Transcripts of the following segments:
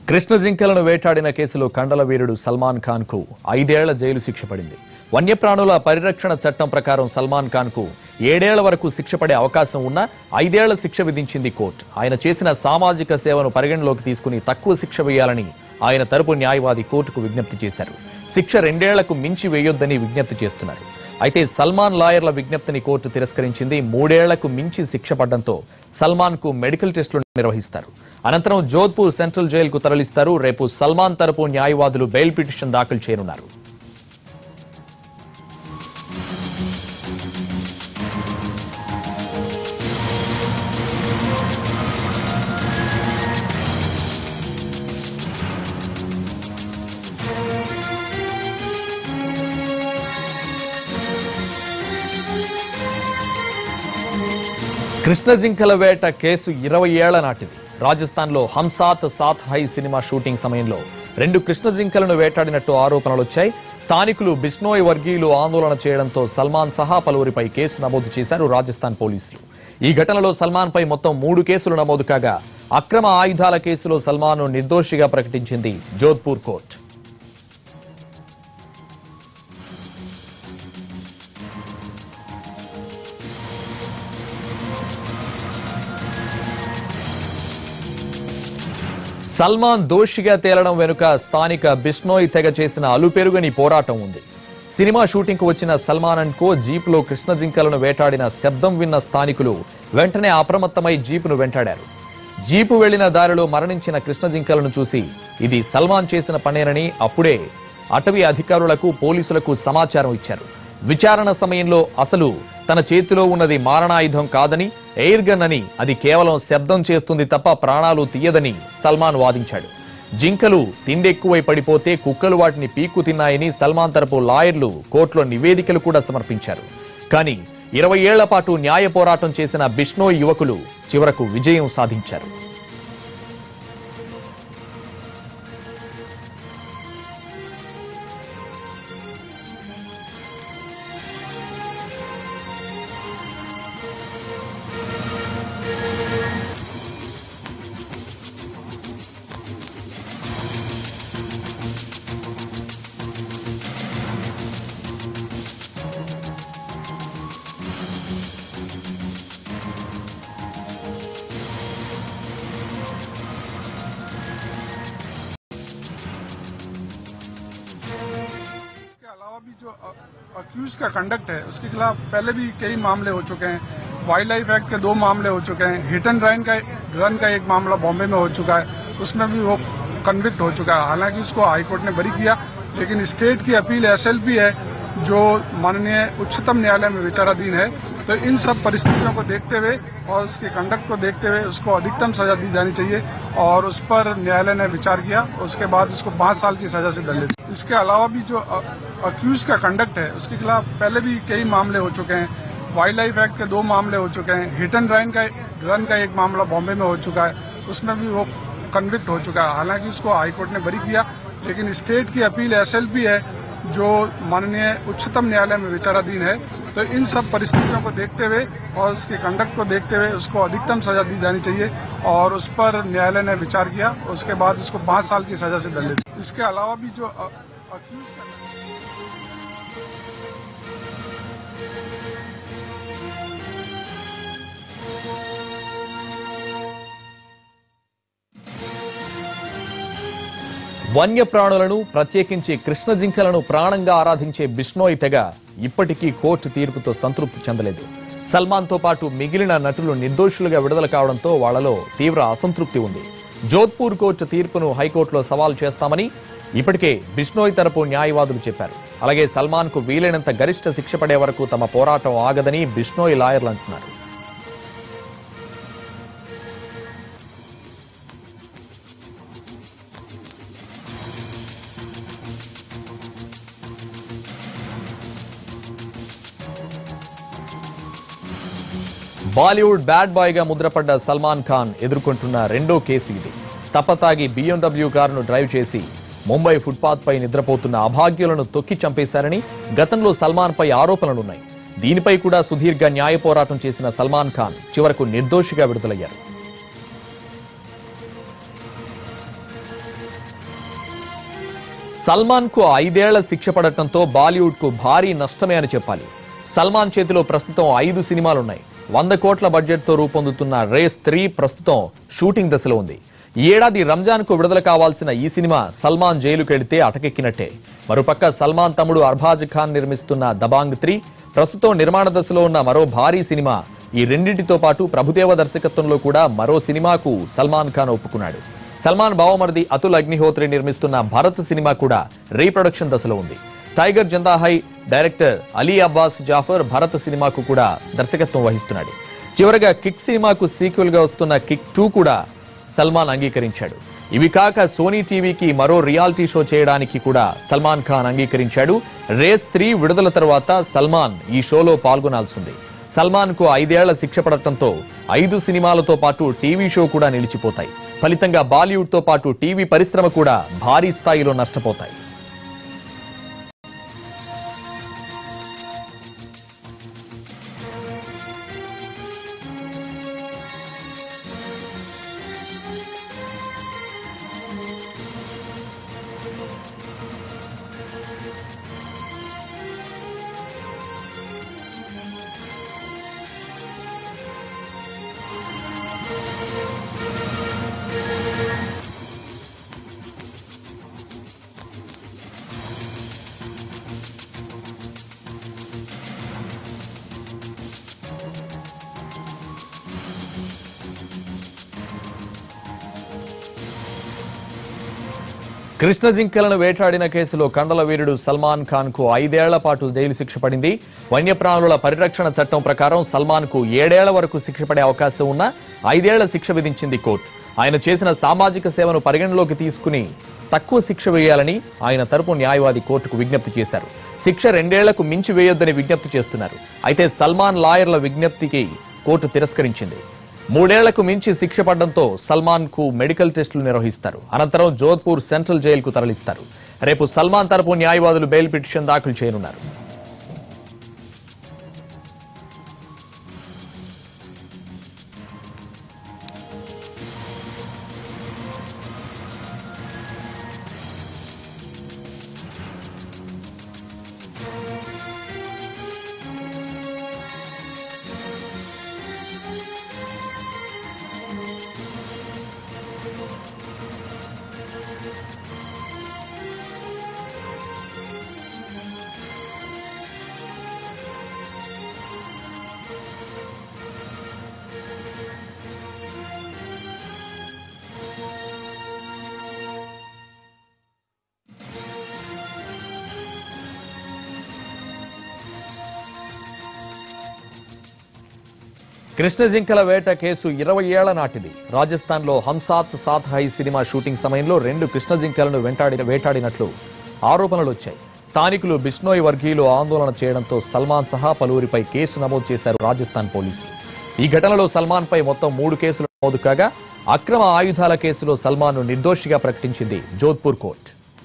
కృష్ణ జింకలను వేటాడిన కేసులో కండల వీరుడు సల్మాన్ ఖాన్ కు 5 ఏళ్ల జైలు శిక్ష పడింది. వన్యప్రాణుల పరిరక్షణ చట్టం ప్రకారం సల్మాన్ ఖాన్ కు 7 ఏళ్ల వరకు శిక్ష పడే అవకాశం ఉన్న 5 ఏళ్ల శిక్ష విధించింది కోర్టు. ఆయన చేసిన సామాజిక సేవను పరిగణలోకి తీసుకుని తక్కువ శిక్ష వేయాలని ఆయన తరపు న్యాయవాది కోర్టుకు విజ్ఞప్తి చేశారు. శిక్ష 2 ఏళ్లకు మించి వేయొద్దని విజ్ఞప్తి చేస్తున్నారు. అయితే సల్మాన్ లాయర్ల విజ్ఞప్తిని కోర్టు తిరస్కరించింది. 3 ఏళ్లకు మించి శిక్ష పడడంతో సల్మాన్ కు మెడికల్ టెస్టులు నిర్వహిస్తారు. అనంతరం జోధ్పూర్ సెంట్రల్ జైలుకు తరలిస్తారు. రేపు సల్మాన్ తరపు న్యాయవాదులు బెయిల్ పిటిషన్ దాఖలు చేయనున్నారు. కృష్ణ జింకల వేట కేసు 20 ఏళ్ల నాటిది. రాజస్థాన్ లో హంసాత్ సాత్ హై సినిమా షూటింగ్ సమయంలో 2 కృష్ణ జింకలను వేటాడినట్టు ఆరోపణలు వచ్చాయి. స్థానికులు బిష్నోయ్ వర్గీయులు ఆందోళన చేయడంతో సల్మాన్ సహా పలువురిపై కేసు నమోదు చేశారు రాజస్థాన్ పోలీసులు. ఈ ఘటనలో సల్మాన్ పై మొత్తం 3 కేసులు నమోదు కాగా అక్రమ ఆయుధాల కేసులో సల్మాన్ ను నిర్దోషిగా ప్రకటించింది జోధ్పూర్ కోర్టు. సల్మాన్ దోషిగా తేలడం వెనుక స్థానిక బిష్నోయ్ తెగ చేసిన అలుపెరుగని పోరాటం ఉంది. సినిమా షూటింగ్ కు వచ్చిన సల్మాన్ అండ్ కో జీపులో కృష్ణ జింకలను వేటాడిన శబ్దం విన్న స్థానికులు వెంటనే అప్రమత్తమై జీపును వెంటాడారు. జీపు వెళ్లిన దారిలో మరణించిన కృష్ణ జింకలను చూసి ఇది సల్మాన్ చేసిన పనేనని అప్పుడే అటవీ అధికారులకు పోలీసులకు సమాచారం ఇచ్చారు. విచారణ సమయంలో అసలు తన చేతిలో ఉన్నది మారణాయుధం కాదని, ఎయిర్ గన్ అని, అది కేవలం శబ్దం చేస్తుంది తప్ప ప్రాణాలు తీయదని సల్మాన్ వాదించాడు. జింకలు తిండెక్కువై పడిపోతే కుక్కలు వాటిని పీక్కు తిన్నాయని సల్మాన్ తరపు లాయర్లు కోర్టులో నివేదికలు కూడా సమర్పించారు. కానీ 20 ఏళ్ల పాటు న్యాయ పోరాటం చేసిన బిష్నోయ్ యువకులు చివరకు విజయం సాధించారు. अभी जो अक्यूज का कंडक्ट है उसके खिलाफ पहले भी कई मामले हो चुके हैं. वाइल्ड लाइफ एक्ट के 2 मामले हो चुके हैं. हिट एंड रन का एक मामला बॉम्बे में हो चुका है, उसमें भी वो कन्विक्ट हो चुका है. हालांकि उसको हाईकोर्ट ने बरी किया, लेकिन स्टेट की अपील SLP है जो माननीय उच्चतम न्यायालय में विचाराधीन है. तो इन सब परिस्थितियों को देखते हुए और उसके कंडक्ट को देखते हुए उसको अधिकतम सजा दी जानी चाहिए और उस पर न्यायालय ने विचार किया. उसके बाद उसको 5 साल की सजा से दंडित. इसके अलावा भी जो अक्यूज का कंडक्ट है उसके खिलाफ पहले भी कई मामले हो चुके हैं. वाइल्ड लाइफ एक्ट के 2 मामले हो चुके हैं. हिट एंड रन का एक मामला बॉम्बे में हो चुका है, उसमें भी वो कन्विक्ट हो चुका है. हालांकि उसको हाईकोर्ट ने बरी किया, लेकिन स्टेट की अपील SLP है जो माननीय उच्चतम न्यायालय में विचाराधीन है. तो इन सब परिस्थितियों को देखते हुए और उसके कंडक्ट को देखते हुए उसको अधिकतम सजा दी जानी चाहिए और उस पर न्यायालय ने विचार किया. उसके बाद उसको 5 साल की सजा से दंडित. इसके अलावा भी जो अक्यूज వన్యప్రాణులను ప్రత్యేకించి కృష్ణ జింకలను ప్రాణంగా ఆరాధించే బిష్నోయ్ తెగ ఇప్పటికీ కోర్టు తీర్పుతో సంతృప్తి చెందలేదు. సల్మాన్ తో పాటు మిగిలిన నటులు నిర్దోషులుగా విడుదల కావడంతో వాళ్లలో తీవ్ర అసంతృప్తి ఉంది. జోధ్పూర్ కోర్టు తీర్పును హైకోర్టులో సవాల్ చేస్తామని ఇప్పటికే బిష్నోయ్ తరపు న్యాయవాదులు చెప్పారు. అలాగే సల్మాన్ కు వీలైనంత గరిష్ట శిక్ష పడే వరకు తమ పోరాటం ఆగదని బిష్నోయ్ లాయర్లు అంటున్నారు. బాలీవుడ్ బ్యాడ్ బాయ్ గా ముద్రపడ్డ సల్మాన్ ఖాన్ ఎదుర్కొంటున్న 2వ కేసు ఇది. తప్పతాగి BMW కారును డ్రైవ్ చేసి ముంబై ఫుట్పాత్ పై నిద్రపోతున్న అభాగ్యులను తొక్కి చంపేశారని గతంలో సల్మాన్ పై ఆరోపణలున్నాయి. దీనిపై కూడా సుదీర్ఘ న్యాయ పోరాటం చేసిన సల్మాన్ ఖాన్ చివరకు నిర్దోషిగా విడుదలయ్యారు. సల్మాన్ కు 5 ఏళ్ల శిక్ష పడటంతో బాలీవుడ్ కు భారీ నష్టమే అని చెప్పాలి. సల్మాన్ చేతిలో ప్రస్తుతం 5 సినిమాలున్నాయి. 100 కోట్ల బడ్జెట్ తో రూపొందుతున్న రేస్ 3 ప్రస్తుతం షూటింగ్ దశలో ఉంది. ఈ ఏడాది రంజాన్ కు విడుదల కావాల్సిన ఈ సినిమా సల్మాన్ జైలుకు వెళితే అటకెక్కినట్టే. మరోపక్క సల్మాన్ తమ్ముడు అర్బాజ్ ఖాన్ నిర్మిస్తున్న దబాంగ్ 3 ప్రస్తుతం నిర్మాణ దశలో ఉన్న మరో భారీ సినిమా. ఈ రెండింటితో పాటు ప్రభుదేవ దర్శకత్వంలో కూడా మరో సినిమాకు సల్మాన్ ఖాన్ ఒప్పుకున్నాడు. సల్మాన్ బావమరిది అతుల్ అగ్నిహోత్రి నిర్మిస్తున్న భరత్ సినిమా కూడా రీప్రొడక్షన్ దశలో ఉంది. టైగర్ జందాహై డైరెక్టర్ అలీ అబ్బాస్ జాఫర్ భరత్ సినిమాకు కూడా దర్శకత్వం వహిస్తున్నాడు. చివరగా కిక్ సినిమాకు సీక్వెల్ గా వస్తున్న కిక్ 2 కూడా సల్మాన్ అంగీకరించాడు. ఇవి కాక సోనీ టీవీకి మరో రియాలిటీ షో చేయడానికి కూడా సల్మాన్ ఖాన్ అంగీకరించాడు. రేస్ 3 విడుదల తర్వాత సల్మాన్ ఈ షోలో పాల్గొనాల్సింది. సల్మాన్ కు 5 ఏళ్ల శిక్ష పడటంతో 5 సినిమాలతో పాటు టీవీ షో కూడా నిలిచిపోతాయి. ఫలితంగా బాలీవుడ్ తో పాటు టీవీ పరిశ్రమ కూడా భారీ స్థాయిలో నష్టపోతాయి. కృష్ణ జింకలను వేటాడిన కేసులో కండల వీరుడు సల్మాన్ ఖాన్ కు 5 ఏళ్ల పాటు జైలు శిక్ష పడింది. వన్యప్రాణుల పరిరక్షణ చట్టం ప్రకారం సల్మాన్ కు 7 ఏళ్ల వరకు శిక్ష పడే అవకాశం ఉన్న 5 ఏళ్ల శిక్ష విధించింది కోర్టు. ఆయన చేసిన సామాజిక సేవను పరిగణలోకి తీసుకుని తక్కువ శిక్ష వేయాలని ఆయన తరపు న్యాయవాది కోర్టుకు విజ్ఞప్తి చేశారు. శిక్ష 2 ఏళ్లకు మించి వేయొద్దని విజ్ఞప్తి చేస్తున్నారు. అయితే సల్మాన్ లాయర్ల విజ్ఞప్తికి కోర్టు తిరస్కరించింది. 3 ఏళ్లకు మించి శిక్ష పడడంతో సల్మాన్ కు మెడికల్ టెస్టులు నిర్వహిస్తారు. అనంతరం జోధ్పూర్ సెంట్రల్ జైలుకు తరలిస్తారు. రేపు సల్మాన్ తరపు న్యాయవాదులు బెయిల్ పిటిషన్ దాఖలు చేయనున్నారు. కృష్ణ జింకల వేట కేసు 20 ఏళ్ల నాటిది. రాజస్థాన్ లో హంసాత్ సాత్ హై సినిమా షూటింగ్ సమయంలో 2 కృష్ణ జింకలను వేటాడినట్లు ఆరోపణలు వచ్చాయి. స్థానికులు బిష్నోయ్ వర్గీయులు ఆందోళన చేయడంతో సల్మాన్ సహా పలువురిపై కేసు నమోదు చేశారు రాజస్థాన్ పోలీసులు. ఈ ఘటనలో సల్మాన్ పై మొత్తం 3 కేసులు నమోదు కాగా అక్రమ ఆయుధాల కేసులో సల్మాన్ ను నిర్దోషిగా ప్రకటించింది జోధ్పూర్ కోర్టు.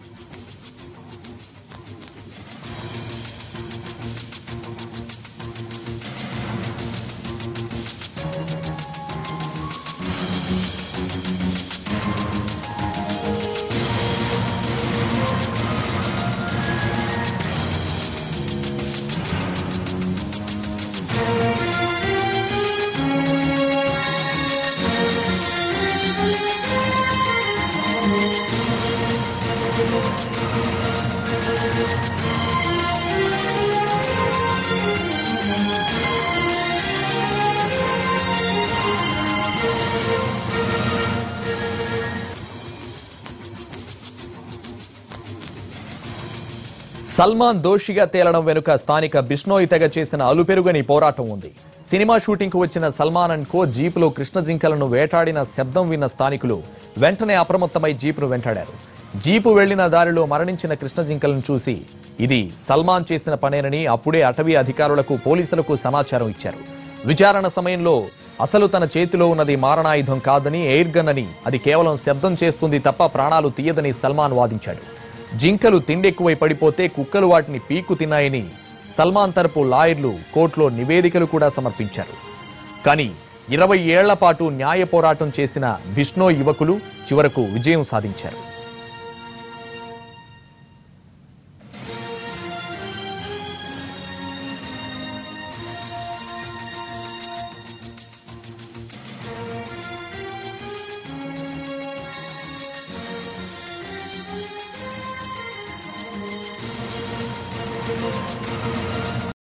సల్మాన్ దోషిగా తేలడం వెనుక స్థానిక బిష్నోయ్ తెగ చేసిన అలుపెరుగని పోరాటం ఉంది. సినిమా షూటింగ్ కు వచ్చిన సల్మాన్ అండ్ కో జీపులో కృష్ణ జింకలను వేటాడిన శబ్దం విన్న స్థానికులు వెంటనే అప్రమత్తమై జీపును వెంటాడారు. జీపు వెళ్లిన దారిలో మరణించిన కృష్ణ జింకలను చూసి ఇది సల్మాన్ చేసిన పనేనని అప్పుడే అటవీ అధికారులకు పోలీసులకు సమాచారం ఇచ్చారు. విచారణ సమయంలో అసలు తన చేతిలో ఉన్నది మారణాయుధం కాదని ఎయిర్ గన్ అని, అది కేవలం శబ్దం చేస్తుంది తప్ప ప్రాణాలు తీయదని సల్మాన్ వాదించాడు. జింకలు తిండెక్కువై పడిపోతే కుక్కలు వాటిని పీక్కు తిన్నాయని సల్మాన్ తరపు లాయర్లు కోర్టులో నివేదికలు కూడా సమర్పించారు. కానీ 20 ఏళ్ల పాటు న్యాయ పోరాటం చేసిన బిష్నోయ్ యువకులు చివరకు విజయం సాధించారు.